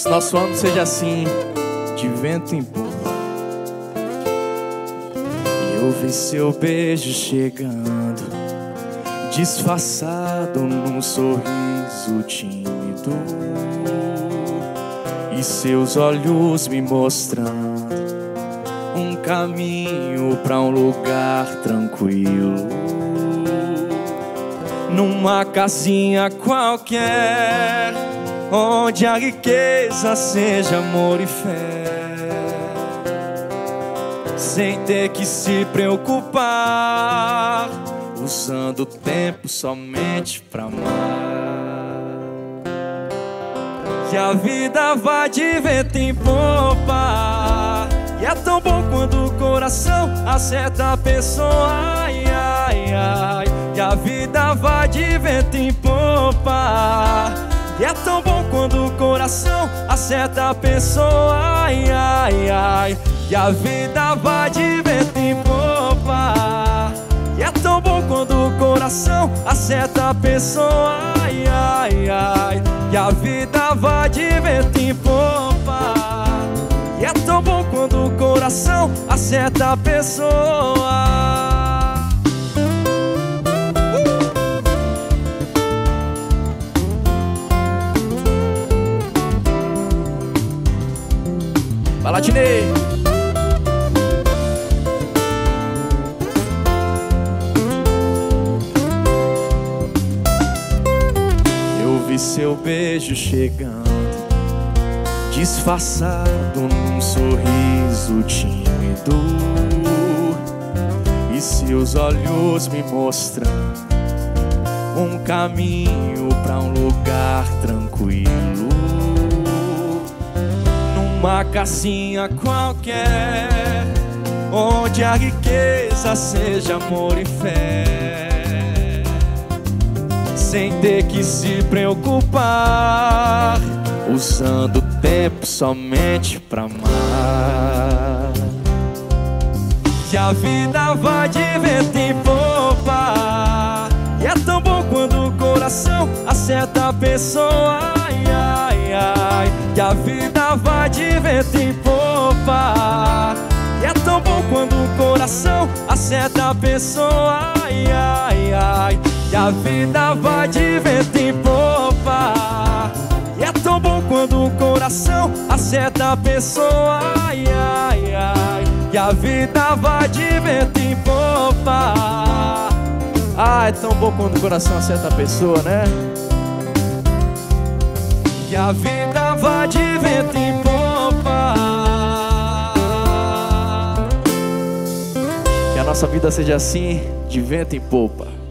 esse nosso ano seja assim, de vento em popa. E eu vi seu beijo chegando, disfarçado num sorriso tímido, e seus olhos me mostrando um caminho pra um lugar tranquilo, numa casinha qualquer, onde a riqueza seja amor e fé, sem ter que se preocupar, usando o tempo somente pra amar. Que a vida vai de vento em popa, e é tão bom quando o coração acerta a pessoa. Ai, ai, ai. Que a vida vai de vento em popa, e é tão bom quando o coração acerta a pessoa. Ai, ai, ai. Que a vida vai de vento em popa, e é tão bom quando o coração acerta a pessoa. Ai, ai, ai. Que a vida vai de vento em popa, e é tão bom quando o coração acerta a pessoa. Vai lá, Tinei! Eu vi seu beijo chegando, disfarçado num sorriso tímido, e seus olhos me mostrando um caminho pra um lugar tranquilo, numa casinha qualquer, onde a riqueza seja amor e fé, sem ter que se preocupar, usando o tempo somente pra amar. Que a vida vai de vento em popa, e é tão bom quando o coração acerta a pessoa. Ai, ai, ai. Que a vida vai de vento em popa, e é tão bom quando o coração acerta a pessoa. Ai, ai, ai. Que a vida vai de vento em popa, e é tão bom quando o coração acerta a pessoa. Ai, ai, ai. Que a vida vai de vento em popa. Ah, é tão bom quando o coração acerta a pessoa, né? Que a vida vai de vento em popa. Que a nossa vida seja assim, de vento em popa.